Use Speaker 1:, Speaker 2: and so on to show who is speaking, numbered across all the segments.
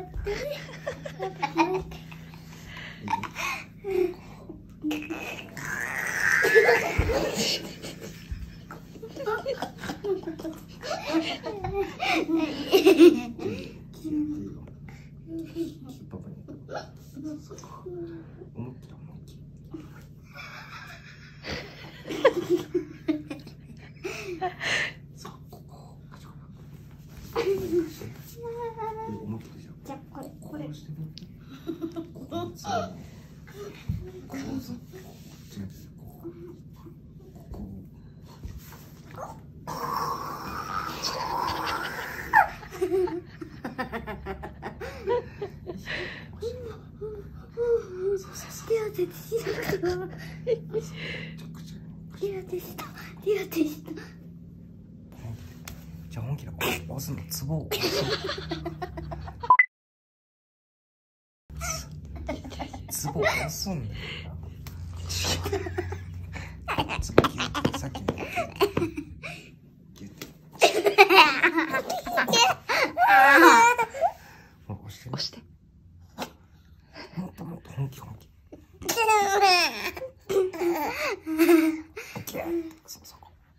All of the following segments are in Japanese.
Speaker 1: じゃあ本気で押すのツボを押すツボを押すんだよなツボギュッてさっきのギュッてほら押してもっともっと本気そうそう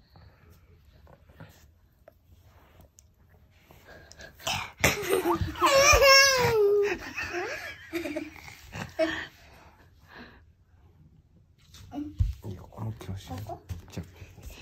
Speaker 1: いいよ、思いっきり押して。じゃあ。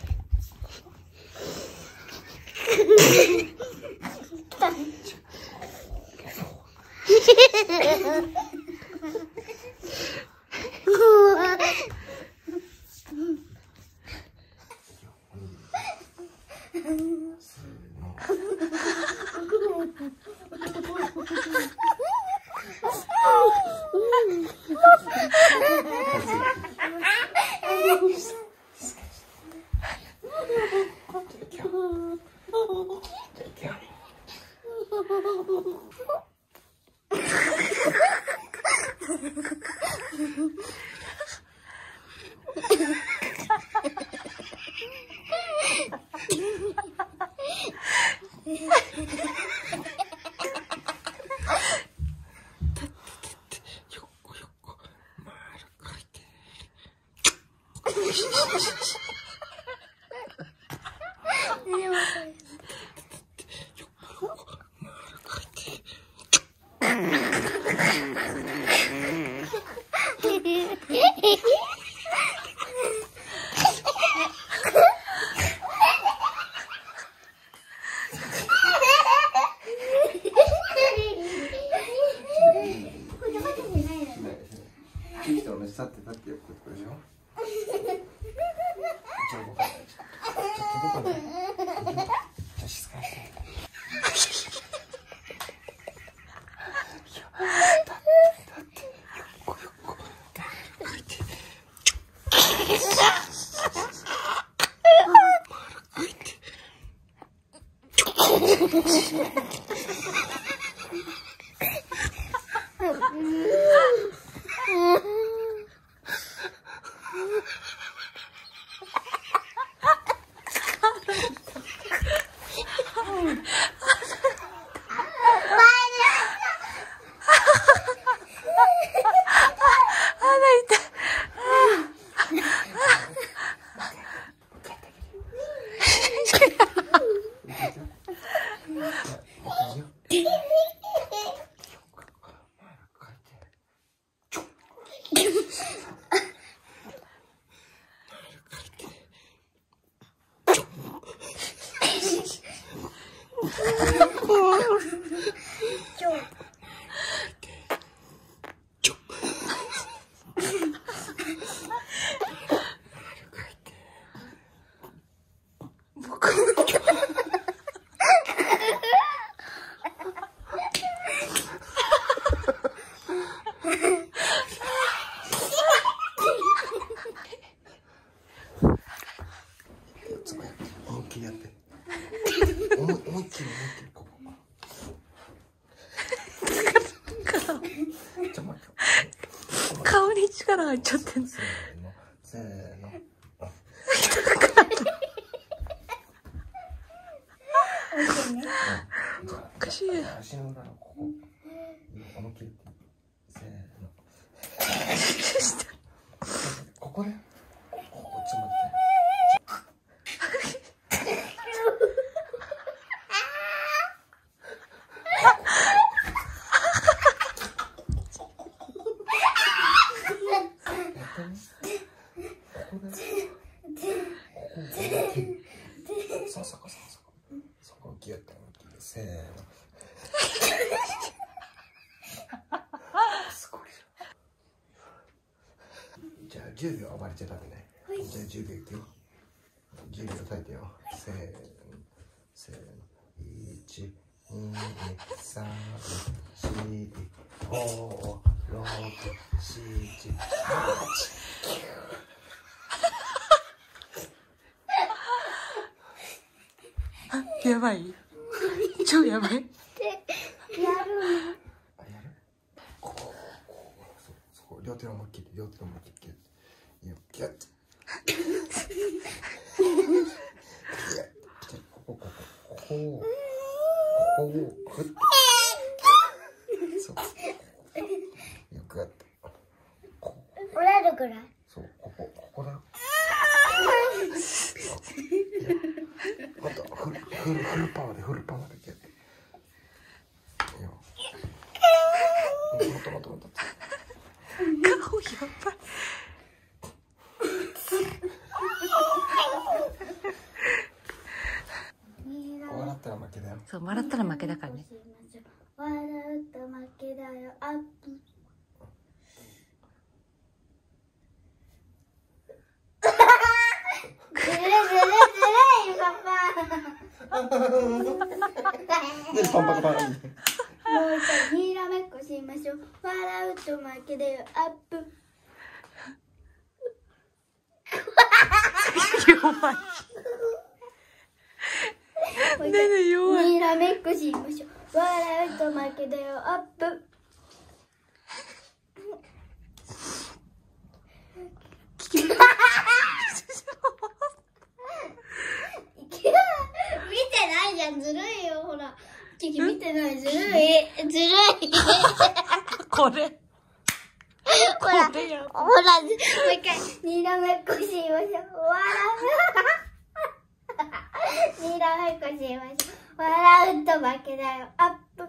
Speaker 2: 顔に力入っちゃってんの。
Speaker 1: せーの。
Speaker 2: おかしい。
Speaker 1: 足の裏のここ。 いいせーのここでちょっと待ってそこギュッとせーのすごいじゃあ10秒暴れちゃダメね。じゃあ10秒いくよ。10秒耐えてよ。せーのせーの1、2、3、4、5、6、7、8、
Speaker 2: 9。やばい。超やばい。
Speaker 1: やるここそこ両手を思いっきりギュッギュッここをグッそうよくやって
Speaker 3: 折れるぐらい。
Speaker 1: そうここだよ。あとフルパワーでやってよ。もっと
Speaker 2: 顔やばい。
Speaker 1: 笑ったら負けだよ。
Speaker 2: そう、笑ったら負けだからね。
Speaker 3: 笑うと負けだよ。アップ。ずるいよパパ。
Speaker 1: パンパカパン。
Speaker 3: もう一回にらめっこしましょう。笑うと負けだよ。アップ。
Speaker 2: 弱い。ねえ弱い。
Speaker 3: にらめっこしましょう。笑うと負けだよ。アップ。見てないじゃん、ずるいよ、ほら。キキ見てない、ずるい。
Speaker 2: これ。
Speaker 3: ほら、
Speaker 2: これや。
Speaker 3: ほら、もう一回、にらめっこしましょう。にらめっこしましょう。笑うと負けだよ。アップ。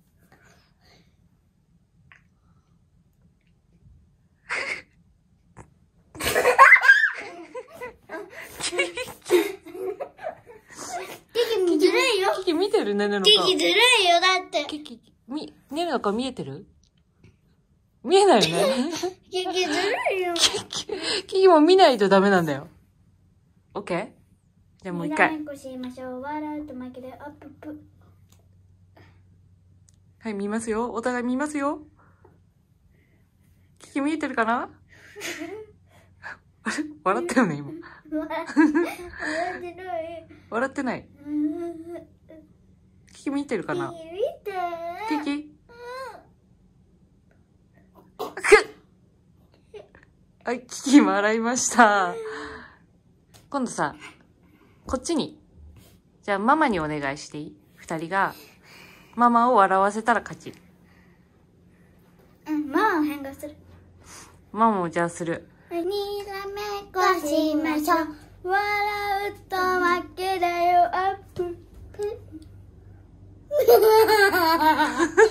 Speaker 3: キキずるいよ。
Speaker 2: キキ見てるねねの
Speaker 3: キ
Speaker 2: 顔。
Speaker 3: キずるいよ、だって。
Speaker 2: キキ、ねねの顔見えてる？見えないよね。
Speaker 3: キキずるいよ。
Speaker 2: キキも見ないとダメなんだよ。オッケー？じゃあもう一回。
Speaker 3: にらめっこしましょう。笑うと負けだよ。アッププ。
Speaker 2: はい、見ますよ。お互い見ますよ。キキ見えてるかな？笑ったよね、今。
Speaker 3: 笑ってない。
Speaker 2: 笑ってない。キキ見てるかな？
Speaker 3: 見て。
Speaker 2: キキ。はい、キキ笑いました。今度さ、こっちに。じゃあママにお願いしていい？二人が、ママを笑わせたら勝ち。
Speaker 3: ママを変顔する。
Speaker 2: ママもじゃあする。
Speaker 3: にらめっこしましょう。笑うと負けだよ。アップ。